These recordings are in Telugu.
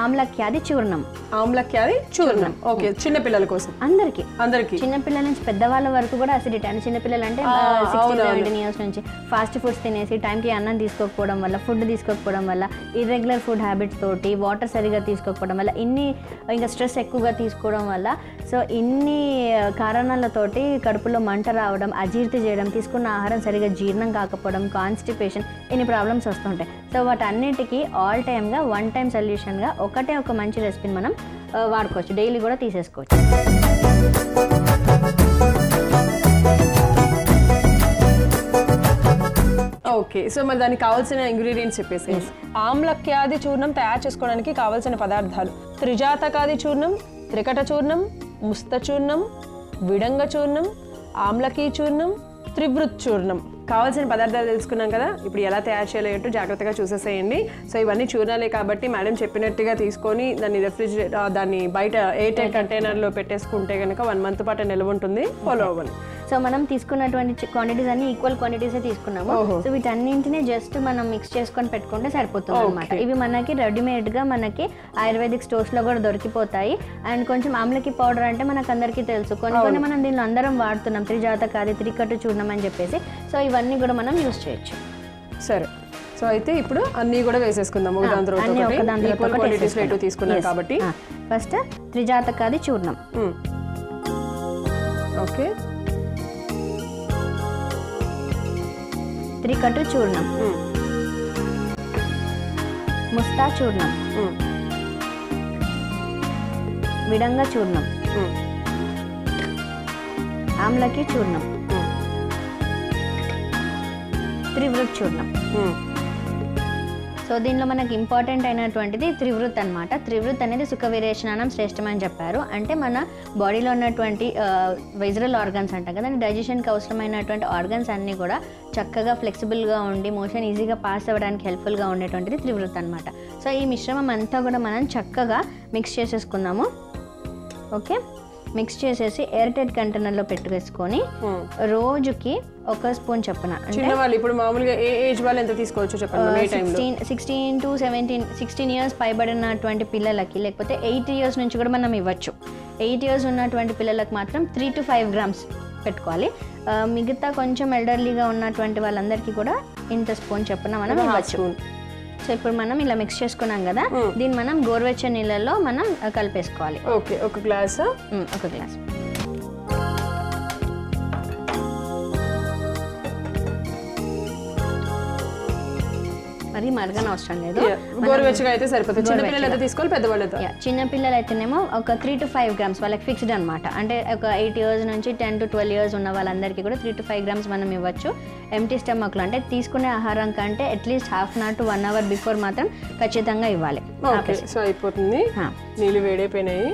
ఆమ్లక్యాది చూర్ణం. ఆమ్లక్యాది చూర్ణం. ఓకే, చిన్న పిల్లల కోసం. అందరికి చిన్న పిల్లల నుంచి పెద్దవాళ్ళ వరకు కూడా అసిడిటీ. అంటే చిన్న పిల్లలు అంటే 16-17 ఇయర్స్ నుంచి ఫాస్ట్ ఫుడ్స్ తినేసి టైంకి అన్నం తీసుకోకపోవడం వల్ల, ఫుడ్ తీసుకోకపోవడం వల్ల, ఇర్రెగ్యులర్ ఫుడ్ హ్యాబిట్స్ తోటి, వాటర్ సరిగా తీసుకోకపోవడం వల్ల, ఇంకా స్ట్రెస్ ఎక్కువగా తీసుకోవడం వల్ల, సో ఇన్ని కారణాలతోటి కడుపులో మంట రావడం, అజీర్తి చేయడం, తీసుకున్న ఆహారం సరిగా జీర్ణం కాకపోవడం, కాన్స్టిపేషన్, ఇన్ని ప్రాబ్లమ్స్ వస్తుంటాయి. సో వాటన్నిటికీ ఆల్ టైమ్గా వన్ టైం సొల్యూషన్గా ఒక మంచి రెసిపీని మనం వాడుకోవచ్చు. డైలీ కూడా తీసేసుకోవచ్చు. ఓకే, సో మరి దానికి కావాల్సిన ఇంగ్రీడియంట్స్ చెప్పేసి. ఆమ్లక్యాది చూర్ణం తయారు చేసుకోవడానికి కావాల్సిన పదార్థాలు: త్రిజాతకాది చూర్ణం, త్రికట చూర్ణం, ముస్త చూర్ణం, విడంగ చూర్ణం, ఆమ్లకీ చూర్ణం, త్రివృత్ చూర్ణం. కావాల్సిన పదార్థాలు తెలుసుకున్నాం కదా, ఇప్పుడు ఎలా తయారు చేయాలంటూ జాగ్రత్తగా చూసేసేయండి. సో ఇవన్నీ చూర్ణాలే కాబట్టి మేడం చెప్పినట్టుగా తీసుకొని దాన్ని బయట ఎయిర్ టైట్ కంటైనర్లో పెట్టేసుకుంటే కనుక 1 month పాటు నిల్వ ఉంటుంది. ఫాలో అవ్వండి. సో మనం తీసుకున్నటువంటి క్వాంటిటీస్ అన్ని ఈక్వల్ క్వాంటిటీసే తీసుకున్నాము. సో వీటన్నింటినీ జస్ట్ మనం మిక్స్ చేసుకొని పెట్టుకుంటే సరిపోతుంది అనమాట. ఇవి మనకి రెడీమేడ్గా మనకి ఆయుర్వేదిక్ స్టోర్స్లో కూడా దొరికిపోతాయి. అండ్ కొంచెం ఆమ్లకి పౌడర్ అంటే మనకు అందరికీ తెలుసు, కొన్ని మనం దీనిలో అందరం వాడుతున్నాం, త్రిజాతకాది, త్రికట్టు చూర్ణం అని చెప్పేసి. సో ఇవన్నీ కూడా మనం యూజ్ చేయొచ్చు. సరే, సో అయితే ఇప్పుడు అన్నీ కూడా వేసేసుకుందాం. ఈక్వల్ క్వాంటిటీస్ లో తీసుకున్నాం కాబట్టి ఫస్ట్ త్రిజాతకాది చూర్ణం. ఓకే, త్రికట్టు చూర్ణం, ముస్తా చూర్ణం, విడంగ చూర్ణం, ఆమ్లకి చూర్ణం, త్రివృత్ చూర్ణం. సో దీనిలో మనకి ఇంపార్టెంట్ అయినటువంటిది త్రివృత్ అనమాట. త్రివృత్ అనేది సుఖ వీరేచనానం శ్రేష్టం అని చెప్పారు. అంటే మన బాడీలో ఉన్నటువంటి వైజరల్ ఆర్గన్స్ అంటాం కదా, డైజెషన్కి అవసరమైనటువంటి ఆర్గన్స్ అన్నీ కూడా చక్కగా ఫ్లెక్సిబుల్గా ఉండి మోషన్ ఈజీగా పాస్ అవ్వడానికి హెల్ప్ఫుల్గా ఉండేటువంటిది త్రివృత్ అనమాట. సో ఈ మిశ్రమం అంతా కూడా మనం చక్కగా మిక్స్ చేసేసుకుందాము. ఓకే, మిక్స్ చేసేసి ఎయిర్ టైట్ కంటైనర్లో పెట్టుకేసుకొని రోజుకి 1 స్పూన్ చొప్పున. అంటే ఇప్పుడు మామూలుగా ఏ ఏజ్ వాళ్ళు ఎంత తీసుకోవచ్చు చెప్పండి? 16 to 17, 16 ఇయర్స్ పైబడినటువంటి పిల్లలకి, లేకపోతే 8 ఇయర్స్ నుంచి కూడా మనం ఇవ్వచ్చు. 8 ఇయర్స్ ఉన్నటువంటి పిల్లలకు మాత్రం 3 to 5 grams పెట్టుకోవాలి. మిగతా కొంచెం ఎల్డర్లీగా ఉన్నటువంటి వాళ్ళందరికీ కూడా ఇంత స్పూన్ చొప్పున మనం ఇవ్వచ్చు. సో ఇప్పుడు మనం ఇలా మిక్స్ చేసుకున్నాం కదా, దీన్ని మనం గోరువెచ్చని నీళ్ళల్లో మనం కలిపేసుకోవాలి. ఓకే, ఒక గ్లాస్. మరి మరగన అవసరం లేదు, గోరువెచ్చగా అయితే సరిపోతుంది. చిన్న పిల్లలు అయితే తీసుకోవాలి, పెద్దవాళ్ళతో. చిన్న పిల్లలు అయితేనేమో ఒక 3 to 5 grams వాళ్ళకి ఫిక్స్డ్ అనమాట. అంటే ఒక 8 years నుంచి 10 to 12 years ఉన్న వాళ్ళందరికీ కూడా 3 to 5 grams మనం ఇవ్వచ్చు. ఎంటీ స్టమక్లో అంటే తీసుకునే ఆహారం కంటే at least 1/2 hour to 1 hour before మాత్రం ఖచ్చితంగా ఇవ్వాలి. ఓకే, సో అయిపోతుంది. నీళ్ళు వేడైపోయినాయి.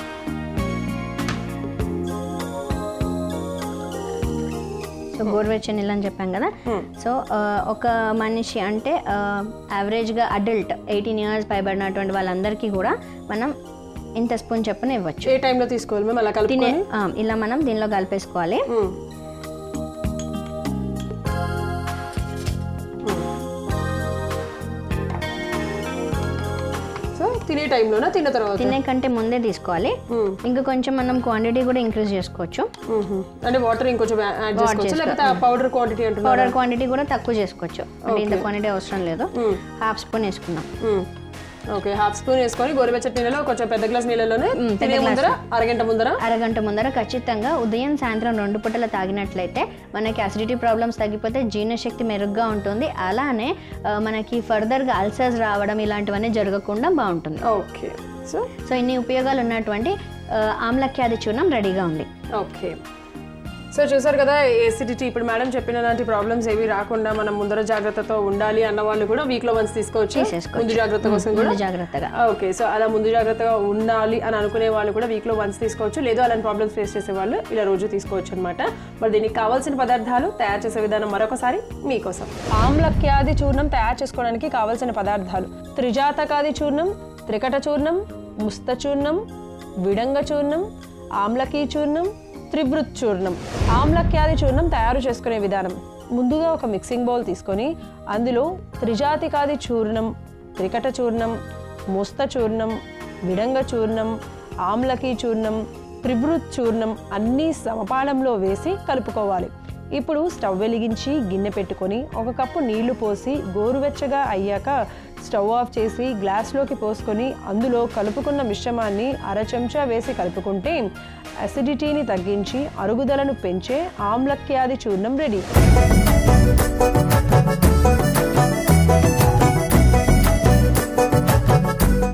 సో గోరువెచ్చని నీళ్ళు అని చెప్పాం కదా. సో ఒక మనిషి అంటే యావరేజ్గా అడల్ట్ 18 years పైబడినటువంటి వాళ్ళందరికీ కూడా మనం ఇంత స్పూన్ చొప్పున ఇవ్వచ్చు. ఏ టైంలో తీసుకోవాలి మేము? అలా కలిపి ఇలా మనం దీనిలో కలిపేసుకోవాలి. తినే టైంలోనా, తిన్న తర్వాత? తినే కంటే ముందే తీసుకోవాలి. ఇంకా కొంచెం మనం క్వాంటిటీ కూడా ఇంక్రీజ్ చేసుకోవచ్చు. అంటే వాటర్ ఇంకొంచెం యాడ్ చేసుకోవచ్చు, లేకపోతే పౌడర్ క్వాంటిటీ అంటున్నారు? పౌడర్ క్వాంటిటీ కూడా తక్కువ చేసుకోవచ్చు. అంటే ఇంత క్వాంటిటీ అవసరం లేదు. 1/2 స్పూన్ వేసుకున్నాం. ఓకే, 1/2 స్పూన్ వేసుకొని గోరువెచ్చటి నీళ్ళలో కొంచెం పెద్ద గ్లాస్ నీళ్ళలోనే అరగంట ముందర ఖచ్చితంగా ఉదయం సాయంత్రం 2 పూటలు తాగినట్లయితే మనకి అసిడిటీ ప్రాబ్లమ్స్ తగ్గిపోతే జీర్ణశక్తి మెరుగ్గా ఉంటుంది. అలానే మనకి ఫర్దర్గా అల్సర్స్ రావడం ఇలాంటివన్నీ జరగకుండా బాగుంటుంది. ఓకే, సో ఇన్ని ఉపయోగాలు ఉన్నటువంటి ఆమ్లక్యాది చూర్ణం రెడీగా ఉంది. ఓకే, సో చూసారు కదా ఎసిడిటీ. ఇప్పుడు మేడం చెప్పిన లాంటి ప్రాబ్లమ్స్ ఏవి రాకుండా మనం ముందర జాగ్రత్తతో ఉండాలి అన్న వాళ్ళు కూడా వీక్లో వన్స్ తీసుకోవచ్చు, ముందు జాగ్రత్త కోసం కూడా. ఓకే, సో అలా ముందు జాగ్రత్తగా ఉండాలి అని అనుకునే వాళ్ళు కూడా వీక్లో వన్స్ తీసుకోవచ్చు. లేదు అలాంటి ప్రాబ్లమ్స్ ఫేస్ చేసే వాళ్ళు ఇలా రోజు తీసుకోవచ్చు అనమాట. మరి దీనికి కావాల్సిన పదార్థాలు, తయారు చేసే విధానం మరొకసారి మీకోసం. ఆమ్లక్యాది చూర్ణం తయారు చేసుకోవడానికి కావాల్సిన పదార్థాలు: త్రిజాతకాది చూర్ణం, త్రికట చూర్ణం, ముస్త చూర్ణం, విడంగ చూర్ణం, ఆమ్లకీ చూర్ణం, త్రివృత్ చూర్ణం. ఆమ్లక్యాది చూర్ణం తయారు చేసుకునే విధానం: ముందుగా ఒక మిక్సింగ్ బౌల్ తీసుకొని అందులో త్రిజాతికాది చూర్ణం, త్రికట చూర్ణం, ముస్త చూర్ణం, విడంగ చూర్ణం, ఆమ్లకి చూర్ణం, త్రిభృత్ చూర్ణం అన్నీ సమపాళంలో వేసి కలుపుకోవాలి. ఇప్పుడు స్టవ్ వెలిగించి గిన్నె పెట్టుకొని 1 కప్పు నీళ్లు పోసి గోరువెచ్చగా అయ్యాక స్టవ్ ఆఫ్ చేసి గ్లాస్లోకి పోసుకొని అందులో కలుపుకున్న మిశ్రమాన్ని 1/2 చెంచా వేసి కలుపుకుంటే అసిడిటీని తగ్గించి అరుగుదలను పెంచే ఆమ్లక్యాది చూర్ణం రెడీ.